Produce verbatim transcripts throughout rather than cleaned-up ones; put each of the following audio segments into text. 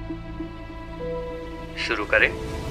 शुरू करें।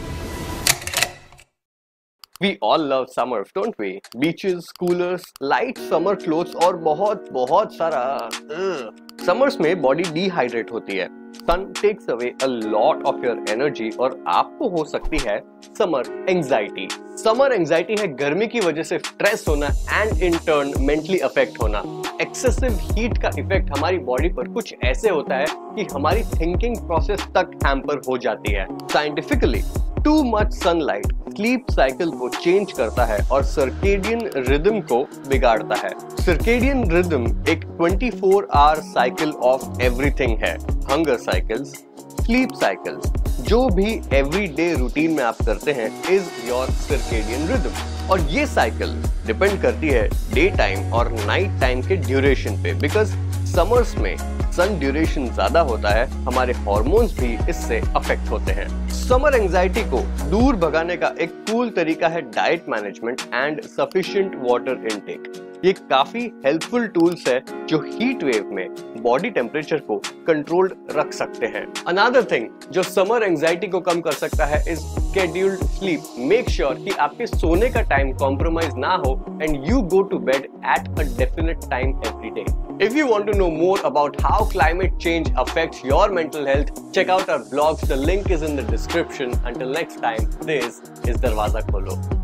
We all love summer, don't we? Beaches, coolers, light summer clothes और बहुत बहुत सारा समर्स में बॉडी डिहाइड्रेट होती है। Sun takes away a lot of your energy और आपको हो सकती है समर एंजाइटी। समर एंजाइटी है गर्मी की वजह से स्ट्रेस होना and in turn mentally affect होना। एक्सेसिव हीट का इफेक्ट हमारी बॉडी पर कुछ ऐसे होता है कि हमारी थिंकिंग प्रोसेस तक हैम्पर हो जाती है। Scientifically too much sunlight sleep cycle को चेंज करता है और सर्केडियन रिदम को बिगाड़ता है। सर्केडियन रिदम एक चौबीस आवर साइकिल ऑफ एवरीथिंग है। हंगर साइकिल्स, स्लीप साइकिल्स, जो भी एवरीडे रूटीन में आप करते हैं इज योर सर्केडियन रिदम। और ये साइकिल डिपेंड करती है डे टाइम और नाइट टाइम के ड्यूरेशन पे। बिकॉज समर्स में सन ड्यूरेशन ज्यादा होता है, हमारे हार्मोन्स भी इससे अफेक्ट होते हैं। समर एंजाइटी को दूर भगाने का एक कूल तरीका है diet management and sufficient water intake. ये काफी हेल्पफुल टूल्स है जो हीट वेव में बॉडी टेम्परेचर को कंट्रोल्ड रख सकते हैं। अनदर थिंग जो समर एंजाइटी को कम कर सकता है is scheduled sleep. Make sure कि आपके सोने का टाइम कॉम्प्रोमाइज ना हो and you go to bed at a definite time every day. If you want to know more about how climate change affects your mental health, check out our blogs. The link is in the description. Until next time, this is Darwaza Kholo.